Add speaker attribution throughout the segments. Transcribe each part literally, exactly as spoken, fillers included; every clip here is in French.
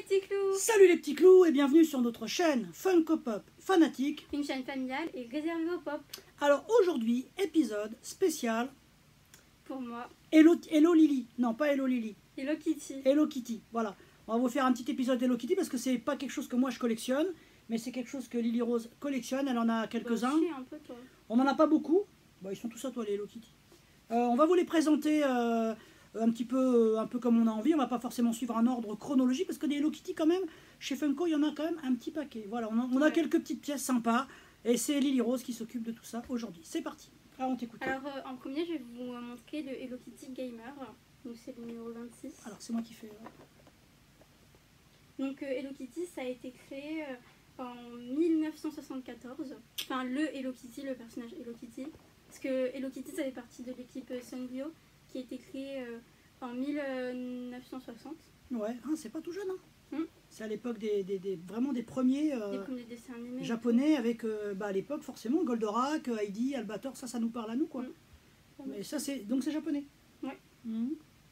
Speaker 1: petits clous!
Speaker 2: Salut les petits clous et bienvenue sur notre chaîne Funko Pop Fanatique.
Speaker 1: Une chaîne familiale et réservée au pop.
Speaker 2: Alors aujourd'hui, épisode spécial
Speaker 1: Pour moi.
Speaker 2: Hello, Hello Lily. Non, pas Hello Lily.
Speaker 1: Hello Kitty.
Speaker 2: Hello Kitty, voilà. On va vous faire un petit épisode Hello Kitty parce que c'est pas quelque chose que moi je collectionne, mais c'est quelque chose que Lily Rose collectionne. Elle en a quelques-uns.
Speaker 1: Bah, un peu, toi.
Speaker 2: On n'en a pas beaucoup. Bah, ils sont tous à toi les Hello Kitty. Euh, on va vous les présenter euh, un petit peu, un peu comme on a envie. On va pas forcément suivre un ordre chronologique parce que des Hello Kitty quand même, chez Funko, il y en a quand même un petit paquet. Voilà, on a, on a
Speaker 1: ouais.
Speaker 2: quelques petites pièces sympas et c'est Lily Rose qui s'occupe de tout ça aujourd'hui. C'est parti. Alors on t'écoute.
Speaker 1: Alors euh, en premier, je vais vous montrer le Hello Kitty Gamer. Donc c'est le numéro vingt-six.
Speaker 2: Alors c'est moi qui fais. Ouais.
Speaker 1: Donc euh, Hello Kitty, ça a été créé euh, en mille neuf cent soixante-quatorze. Enfin le Hello Kitty, le personnage Hello Kitty. Parce que Hello Kitty, ça fait partie de l'équipe Sanrio qui a été créée euh, en mille neuf cent soixante.
Speaker 2: Ouais, hein, c'est pas tout jeune. Hein.
Speaker 1: Hum.
Speaker 2: C'est à l'époque des, des, des, vraiment des premiers, euh,
Speaker 1: des premiers dessins animés
Speaker 2: japonais avec, euh, bah, à l'époque forcément, Goldorak, Heidi, Albator, ça, ça nous parle à nous quoi.
Speaker 1: Hum.
Speaker 2: Mais ça c'est, donc c'est japonais.
Speaker 1: Ouais.
Speaker 2: Hum.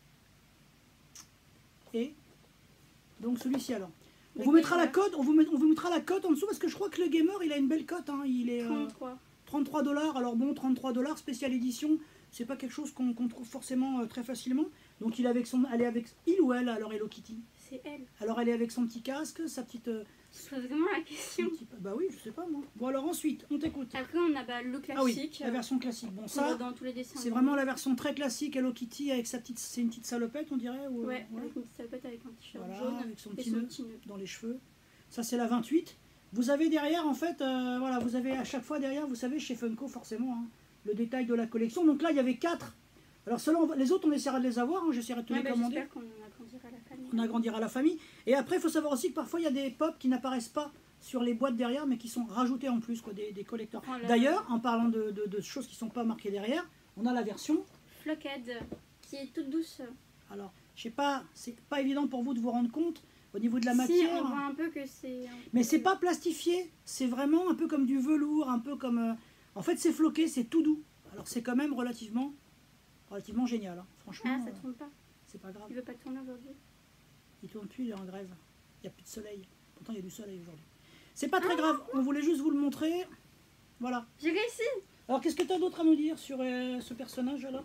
Speaker 2: Et donc celui-ci alors. On
Speaker 1: Le
Speaker 2: vous mettra
Speaker 1: gamer.
Speaker 2: la cote, on vous, met, on vous mettra la cote en dessous parce que je crois que le gamer il a une belle cote, hein, il est euh,
Speaker 1: trente-trois.
Speaker 2: trente-trois dollars. Alors bon, trente-trois dollars spécial édition, c'est pas quelque chose qu'on qu'on trouve forcément euh, très facilement. Donc il est avec son, elle est avec il ou elle alors Hello Kitty.
Speaker 1: C'est elle.
Speaker 2: Alors elle est avec son petit casque, sa petite. Euh,
Speaker 1: Je pose vraiment la question.
Speaker 2: son petit- bah oui, je sais pas moi. Bon alors ensuite, on t'écoute.
Speaker 1: Après, on a bah, le classique.
Speaker 2: Ah oui, la version classique. Bon
Speaker 1: qu'on
Speaker 2: ça,
Speaker 1: voit dans tous les dessins.
Speaker 2: c'est
Speaker 1: animés.
Speaker 2: vraiment la version très classique Hello Kitty avec sa petite, c'est une petite salopette on dirait ou,
Speaker 1: Ouais,
Speaker 2: ouais.
Speaker 1: avec une petite salopette avec un t-shirt
Speaker 2: Voilà,
Speaker 1: jaune
Speaker 2: avec son
Speaker 1: et
Speaker 2: petit
Speaker 1: son
Speaker 2: nœud
Speaker 1: petit nœud.
Speaker 2: dans les cheveux. Ça c'est la vingt-huit. Vous avez derrière en fait, euh, voilà, vous avez à chaque fois derrière, vous savez chez Funko forcément, hein, le détail de la collection. Donc là il y avait quatre. Alors selon les autres on essaiera de les avoir, hein, j'essaierai de te
Speaker 1: Ouais,
Speaker 2: les
Speaker 1: bah,
Speaker 2: commander.
Speaker 1: j'espère qu'on agrandira la famille.
Speaker 2: On agrandira la famille. Et après il faut savoir aussi que parfois il y a des pops qui n'apparaissent pas sur les boîtes derrière mais qui sont rajoutés en plus, quoi, des, des collecteurs.
Speaker 1: Enfin, la-
Speaker 2: D'ailleurs, en parlant de, de- de choses qui ne sont pas marquées derrière, on a la version.
Speaker 1: Flockhead, qui est toute douce.
Speaker 2: Alors, je sais pas, c'est pas évident pour vous de vous rendre compte au niveau de la
Speaker 1: Si,
Speaker 2: matière.
Speaker 1: on voit un peu que c'est... un
Speaker 2: Mais
Speaker 1: peu-
Speaker 2: c'est pas plastifié, c'est vraiment un peu comme du velours, un peu comme... euh, En fait, c'est floqué, c'est tout doux. Alors c'est quand même relativement, relativement génial. Hein. Franchement,
Speaker 1: Ah, ça
Speaker 2: euh,
Speaker 1: tourne pas.
Speaker 2: c'est pas grave.
Speaker 1: Il veut pas tourner aujourd'hui.
Speaker 2: Il tourne plus, il est en grève. Il n'y a plus de soleil. Pourtant, il y a du soleil aujourd'hui. C'est pas très grave, on voulait juste vous le montrer. Voilà.
Speaker 1: J'ai réussi.
Speaker 2: Alors, qu'est-ce que tu as d'autre à nous dire sur euh, ce personnage-là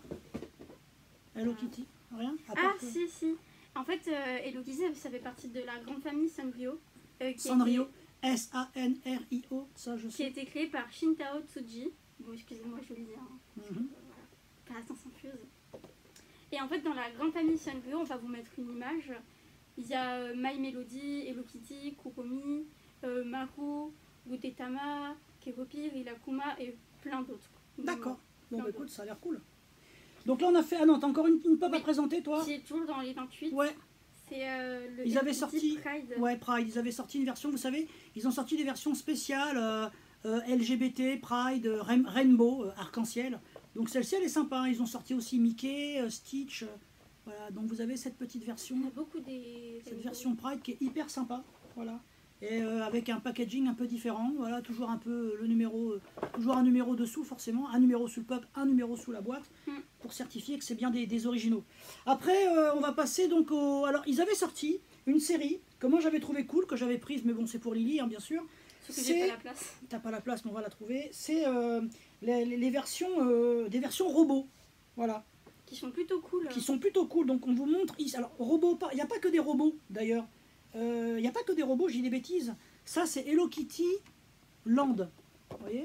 Speaker 2: Hello Kitty. Rien à part
Speaker 1: Ah,
Speaker 2: que-
Speaker 1: si, si. En fait, euh, Hello Kitty, ça fait partie de la grande famille Sanrio. euh, qui a
Speaker 2: Sanrio.
Speaker 1: été-
Speaker 2: S A N R I O, ça je
Speaker 1: Qui a
Speaker 2: sais.
Speaker 1: été créé par Shintaro Tsuji. Bon, excusez-moi, je le dis. Hein.
Speaker 2: Mhm.
Speaker 1: Voilà. Par l'instant s'infuse. Et en fait, dans la grande famille Sanrio, on va vous mettre une image. Il y a euh, My Melody, Hello Kitty, Kuromi, euh, Maru, Gudetama, Keropi, Rilakuma et plein d'autres. Donc,
Speaker 2: D'accord. Bon,
Speaker 1: Plein
Speaker 2: bah,
Speaker 1: d'autres.
Speaker 2: écoute, ça a l'air cool. Donc là, on a fait... Ah non, t'as encore une, une pop à
Speaker 1: Oui.
Speaker 2: présenter, toi
Speaker 1: Qui est toujours dans les vingt-huit.
Speaker 2: Ouais,
Speaker 1: C'est euh, le
Speaker 2: Ils
Speaker 1: Hello
Speaker 2: avaient
Speaker 1: Kitty
Speaker 2: sorti-
Speaker 1: Pride.
Speaker 2: ouais, Pride. Ils avaient sorti une version, vous savez, ils ont sorti des versions spéciales euh, euh, L G B T, Pride, euh, Rain- Rainbow, euh, arc-en-ciel. Donc celle-ci, elle est sympa. Hein. Ils ont sorti aussi Mickey, euh, Stitch. euh, voilà, donc vous avez cette petite version,
Speaker 1: Il y en a beaucoup des...
Speaker 2: cette version Pride qui est hyper sympa. Voilà. Et euh, avec un packaging un peu différent. Voilà, toujours un peu euh, le numéro, euh, toujours un numéro dessous forcément, un numéro sous le pop, un numéro sous la boîte,
Speaker 1: Mm.
Speaker 2: pour certifier que c'est bien des, des originaux. Après, euh, on va passer donc au... Alors, ils avaient sorti une série que moi j'avais trouvé cool, que j'avais prise, mais bon, c'est pour Lily, hein, bien sûr.
Speaker 1: Sauf que j'ai
Speaker 2: C'est-
Speaker 1: pas la place.
Speaker 2: T'as pas la place, mais on va la trouver. C'est euh, les, les- les versions, euh, des versions robots. Voilà.
Speaker 1: Qui sont plutôt cool.
Speaker 2: Qui sont plutôt cool. Donc, on vous montre ici. Alors, robots, pas- il n'y a pas que des robots, d'ailleurs. Euh, Il n'y a pas que des robots, je dis des bêtises. Ça, c'est Hello Kitty Land. Vous voyez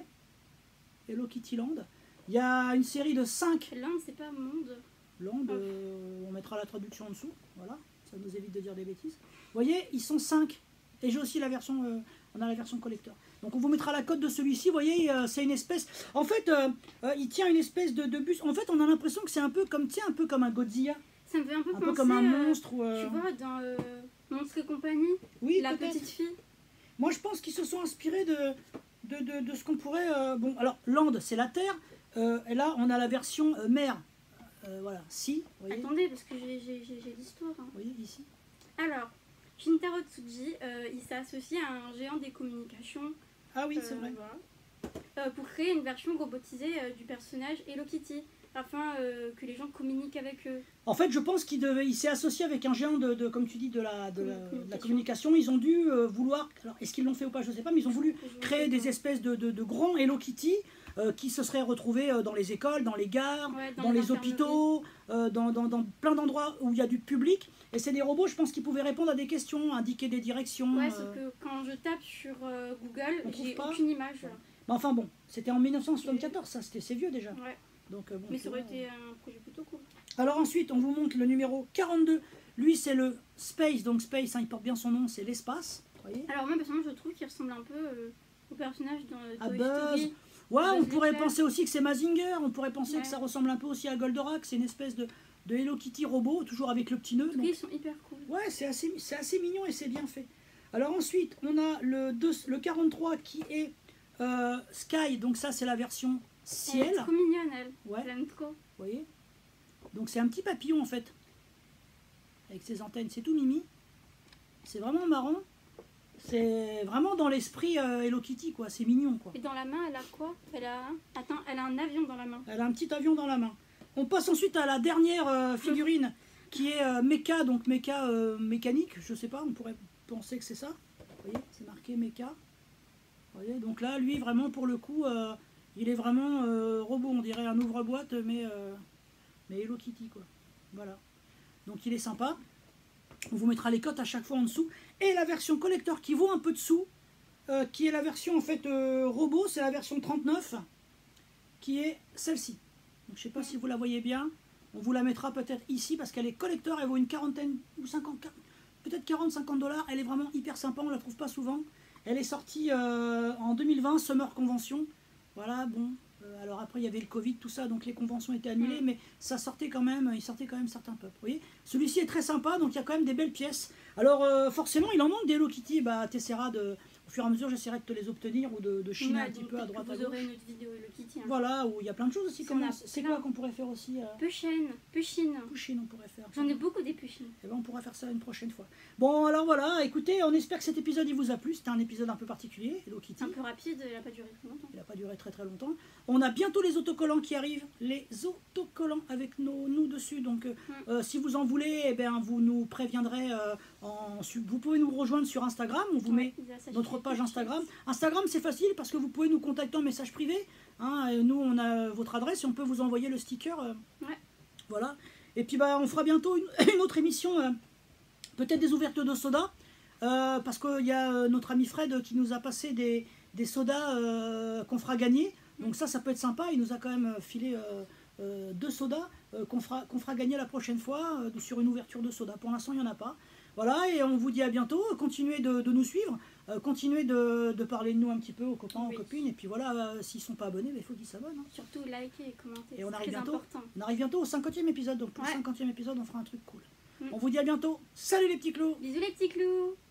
Speaker 2: Hello Kitty Land. Il y a une série de cinq
Speaker 1: L'Inde, c'est pas monde.
Speaker 2: Land. euh, on mettra la traduction en dessous. Voilà. Ça nous évite de dire des bêtises. Vous voyez, ils sont cinq. Et j'ai aussi la version, euh, on a la version collector. Donc on vous mettra la cote de celui-ci. Vous voyez, euh, c'est une espèce. En fait, euh, euh, il tient une espèce de, de bus. En fait, on a l'impression que c'est un peu comme, tiens, un peu comme un Godzilla,
Speaker 1: Ça me fait un peu
Speaker 2: un
Speaker 1: penser...
Speaker 2: peu comme un
Speaker 1: euh,
Speaker 2: monstre. Ou, euh,
Speaker 1: Tu vois, dans euh, Monstre et compagnie,
Speaker 2: oui,
Speaker 1: la
Speaker 2: peut-être.
Speaker 1: petite fille.
Speaker 2: Moi, je pense qu'ils se sont inspirés de, de, de, de ce qu'on pourrait. euh, bon, alors, Land, c'est la Terre. Euh, et là, on a la version euh, mer. Euh, voilà, si. Vous voyez,
Speaker 1: Attendez, parce que j'ai j'ai- j'ai- j'ai l'histoire. hein.
Speaker 2: vous voyez ici.
Speaker 1: Alors, Shintaro Tsuji, euh, il s'est associé à un géant des communications.
Speaker 2: Ah oui, c'est
Speaker 1: euh,
Speaker 2: vrai.
Speaker 1: voilà, euh, pour créer une version robotisée euh, du personnage Hello Kitty. afin euh, que les gens communiquent avec eux.
Speaker 2: En fait, je pense qu'il devait, il s'est associé avec un géant de, de comme tu dis, de la, de la,
Speaker 1: Communication.
Speaker 2: de la communication. Ils ont dû euh, vouloir, alors est-ce qu'ils l'ont fait ou pas, je ne sais pas, mais ils ont voulu créer des espèces de, de, de grands Hello Kitty euh, qui se seraient retrouvés euh, dans les écoles, dans les gares,
Speaker 1: Ouais,
Speaker 2: dans, les
Speaker 1: infirmeries.
Speaker 2: hôpitaux, euh, dans, dans, dans plein d'endroits où il y a du public. Et c'est des robots, je pense, qui pouvaient répondre à des questions, indiquer des directions.
Speaker 1: Ouais,
Speaker 2: euh,
Speaker 1: sauf que quand je tape sur euh, Google,
Speaker 2: On trouve
Speaker 1: j'ai
Speaker 2: pas
Speaker 1: aucune image.
Speaker 2: Ouais. Mais enfin bon, c'était en mille neuf cent soixante-quatorze, ça, c'était c'est vieux déjà.
Speaker 1: Ouais.
Speaker 2: Donc, euh, bon,
Speaker 1: Mais
Speaker 2: tu
Speaker 1: ça aurait
Speaker 2: vois,
Speaker 1: été un projet plutôt cool.
Speaker 2: Alors ensuite, on vous montre le numéro quarante-deux. Lui, c'est le Space. Donc Space, hein, il porte bien son nom, c'est l'espace. Vous voyez ?
Speaker 1: Alors moi, personnellement, je trouve qu'il ressemble un peu euh, au personnage dans euh,
Speaker 2: À
Speaker 1: Toy
Speaker 2: Buzz.
Speaker 1: Story.
Speaker 2: Ouais,
Speaker 1: Buzz
Speaker 2: on pourrait
Speaker 1: l'éclair.
Speaker 2: penser aussi que c'est Mazinger. On pourrait penser
Speaker 1: Ouais.
Speaker 2: que ça ressemble un peu aussi à Goldorak. C'est une espèce de, de Hello Kitty robot, toujours avec le petit nœud.
Speaker 1: En tout
Speaker 2: Donc,
Speaker 1: cas, ils sont hyper cool.
Speaker 2: ouais, c'est assez, c'est assez mignon et c'est bien fait. Alors ensuite, on a le, deux, le quarante-trois qui est euh, Sky. Donc ça, c'est la version
Speaker 1: Elle
Speaker 2: ciel.
Speaker 1: est trop mignonne, elle.
Speaker 2: Ouais.
Speaker 1: Je l'aime trop.
Speaker 2: Vous voyez ? Donc c'est un petit papillon en fait, avec ses antennes, c'est tout mimi. C'est vraiment marrant. C'est vraiment dans l'esprit euh, Hello Kitty, quoi. C'est mignon, quoi.
Speaker 1: Et dans la main, elle a quoi? Elle a... Attends, elle a un avion dans la main.
Speaker 2: Elle a un petit avion dans la main. On passe ensuite à la dernière euh, figurine, qui est euh, Mecha, donc Mecha euh, mécanique, je sais pas, on pourrait penser que c'est ça. Vous voyez, c'est marqué Mecha. Vous voyez, donc là, lui, vraiment, pour le coup, euh, il est vraiment euh, robot, on dirait un ouvre-boîte, mais... Euh, mais Hello Kitty, quoi. Voilà. Donc il est sympa. On vous mettra les cotes à chaque fois en dessous. Et la version collector qui vaut un peu dessous, euh, qui est la version en fait euh, robot, c'est la version trente-neuf, qui est celle-ci. Donc je sais pas si vous la voyez bien. On vous la mettra peut-être ici parce qu'elle est collector, elle vaut une quarantaine ou cinquante, peut-être quarante cinquante dollars. Elle est vraiment hyper sympa, on la trouve pas souvent. Elle est sortie euh, en deux mille vingt, Summer Convention. Voilà, bon. Alors après il y avait le Covid, tout ça, donc les conventions étaient annulées,
Speaker 1: Mm.
Speaker 2: mais ça sortait quand même, il sortait quand même certains peuples. Vous voyez, celui-ci est très sympa, donc il y a quand même des belles pièces. Alors euh, forcément, il en manque des Hello Kitty, bah t'essaieras de, au fur et à mesure, j'essaierai de te les obtenir ou de, de chiner
Speaker 1: Ouais,
Speaker 2: un petit
Speaker 1: donc
Speaker 2: peu à
Speaker 1: peut-être
Speaker 2: droite
Speaker 1: que
Speaker 2: à
Speaker 1: vous
Speaker 2: gauche.
Speaker 1: aurez une autre vidéo Hello Kitty. Hein.
Speaker 2: Voilà, où il y a plein de choses aussi.
Speaker 1: Si
Speaker 2: Comment,
Speaker 1: on a
Speaker 2: c'est
Speaker 1: plein.
Speaker 2: quoi qu'on pourrait faire aussi euh,
Speaker 1: Pushine, Pushine.
Speaker 2: Pushine, on pourrait faire.
Speaker 1: J'en ai beaucoup des Pushines.
Speaker 2: Eh ben, on pourra faire ça une prochaine fois. Bon, alors voilà, écoutez, on espère que cet épisode il vous a plu. C'était un épisode un peu particulier, Hello Kitty.
Speaker 1: C'est un peu rapide, elle n'a pas duré très longtemps.
Speaker 2: Il n'a pas duré très très longtemps. On a bientôt les autocollants qui arrivent, les autocollants avec nos, nous dessus. Donc, euh,
Speaker 1: Mm.
Speaker 2: euh, si vous en voulez, eh ben, vous nous préviendrez. Euh, en, su- vous pouvez nous rejoindre sur Instagram. On vous
Speaker 1: Ouais,
Speaker 2: met
Speaker 1: il a sa
Speaker 2: notre
Speaker 1: chaîne
Speaker 2: page
Speaker 1: YouTube.
Speaker 2: Instagram. Instagram, c'est facile parce que vous pouvez nous contacter en message privé. Hein, et nous, on a votre adresse et on peut vous envoyer le sticker. euh,
Speaker 1: Ouais.
Speaker 2: Voilà. Et puis, bah, on fera bientôt une, une autre émission, euh, peut-être des ouvertures de soda. Euh, parce qu'il y a euh, notre ami Fred qui nous a passé des, des sodas euh, qu'on fera gagner. Donc ça, ça peut être sympa. Il nous a quand même filé euh, euh, deux sodas euh, qu'on fera, qu'on fera gagner la prochaine fois euh, sur une ouverture de soda. Pour l'instant, il n'y en a pas. Voilà, et on vous dit à bientôt. Continuez de, de nous suivre. Euh, continuez de, de parler de nous un petit peu aux copains,
Speaker 1: Oui.
Speaker 2: aux copines. Et puis voilà, euh, s'ils ne sont pas abonnés, il faut qu'ils s'abonnent. Hein.
Speaker 1: Surtout liker et commenter.
Speaker 2: Et on
Speaker 1: c'est
Speaker 2: arrive
Speaker 1: très
Speaker 2: bientôt.
Speaker 1: important.
Speaker 2: On arrive bientôt au cinquantième épisode. Donc pour
Speaker 1: Ouais.
Speaker 2: le cinquantième épisode, on fera un truc cool.
Speaker 1: Mm.
Speaker 2: On vous dit à bientôt. Salut les petits clous!
Speaker 1: Bisous les petits clous.